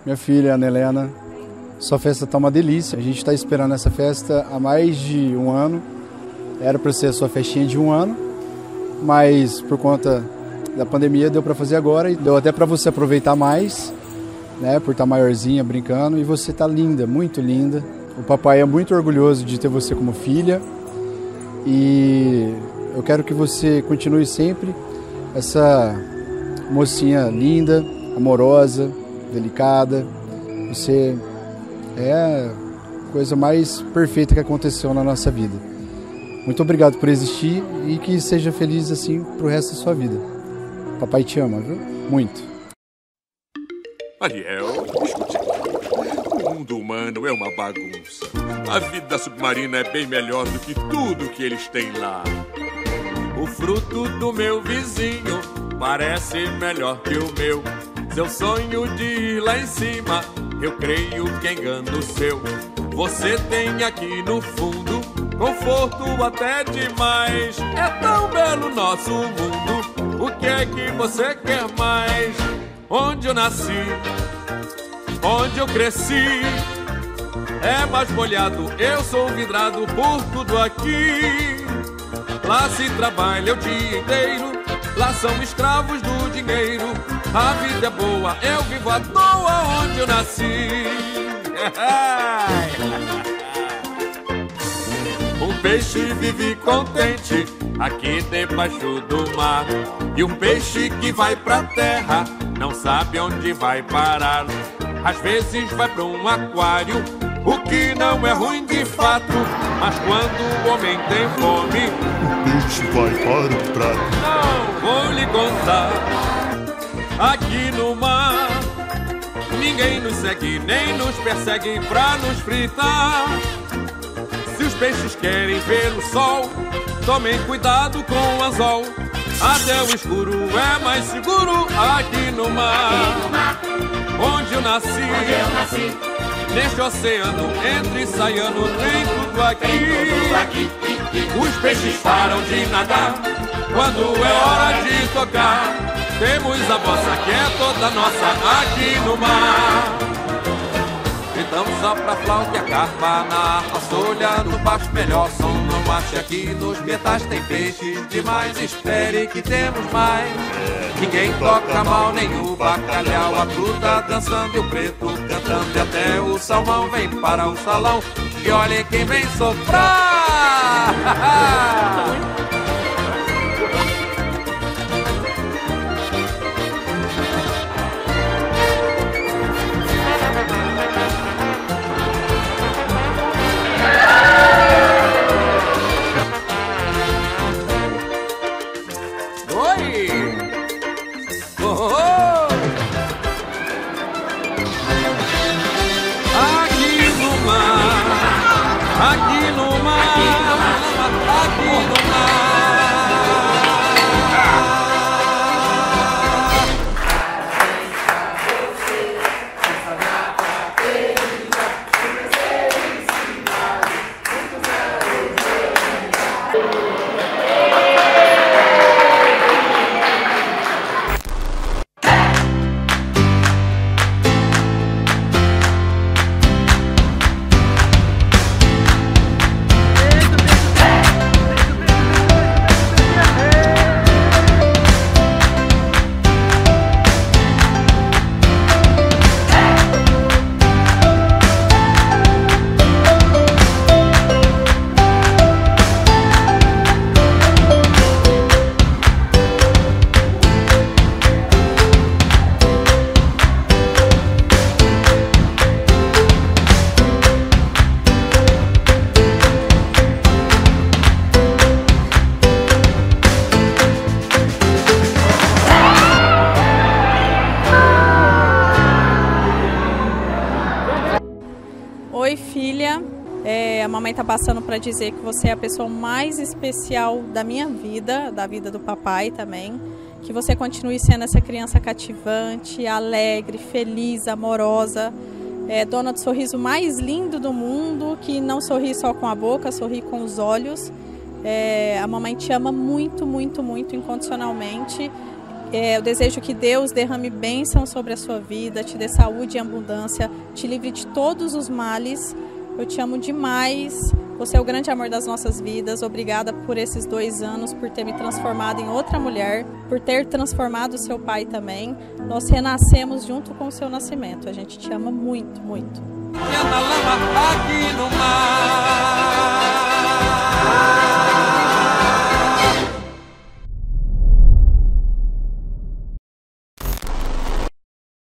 Minha filha, Ana Helena, sua festa está uma delícia. A gente está esperando essa festa há mais de um ano. Era para ser a sua festinha de um ano, mas por conta da pandemia deu para fazer agora e deu até para você aproveitar mais, né, por estar maiorzinha, brincando. E você está linda, muito linda. O papai é muito orgulhoso de ter você como filha e eu quero que você continue sempre essa mocinha linda, amorosa, delicada. Você é a coisa mais perfeita que aconteceu na nossa vida. Muito obrigado por existir e que seja feliz assim pro resto da sua vida. Papai te ama, viu? Muito. Ariel, escute aqui. O mundo humano é uma bagunça. A vida submarina é bem melhor do que tudo que eles têm lá. O fruto do meu vizinho parece melhor que o meu. Seu sonho de ir lá em cima, eu creio que engano seu. Você tem aqui no fundo conforto até demais. É tão belo nosso mundo, o que é que você quer mais? Onde eu nasci, onde eu cresci, é mais molhado, eu sou vidrado por tudo aqui. Lá se trabalha o dia inteiro, lá são escravos do dinheiro. A vida é boa, eu vivo à toa onde eu nasci. Um peixe vive contente aqui debaixo do mar. E um peixe que vai pra terra não sabe onde vai parar. Às vezes vai pra um aquário, o que não é ruim de fato. Mas quando o homem tem fome, o peixe vai para o prato. Não vou lhe contar. Aqui no mar ninguém nos segue, nem nos persegue pra nos fritar. Se os peixes querem ver o sol, tomem cuidado com o anzol. Até o escuro é mais seguro aqui no mar. Onde eu nasci, neste oceano, entre e saiano, tem tudo aqui. Os peixes param de nadar quando é hora de tocar. Temos a bossa que é toda nossa aqui no mar. Então sopra a flauta e a carpa na solha no baixo, melhor som não acha. Aqui nos metais tem peixes demais, espere que temos mais. Ninguém toca mal, nem o bacalhau, a truta dançando e o preto cantando. E até o salmão vem para o salão, e olhem quem vem soprar. Oi, filha. A mamãe tá passando para dizer que você é a pessoa mais especial da minha vida, da vida do papai também. Que você continue sendo essa criança cativante, alegre, feliz, amorosa, dona do sorriso mais lindo do mundo, que não sorri só com a boca, sorri com os olhos. A mamãe te ama muito, muito, muito incondicionalmente. Eu desejo que Deus derrame bênção sobre a sua vida, te dê saúde e abundância, te livre de todos os males. Eu te amo demais. Você é o grande amor das nossas vidas. Obrigada por esses 2 anos, por ter me transformado em outra mulher, por ter transformado o seu pai também. Nós renascemos junto com o seu nascimento. A gente te ama muito, muito. E anda lama aqui no mar.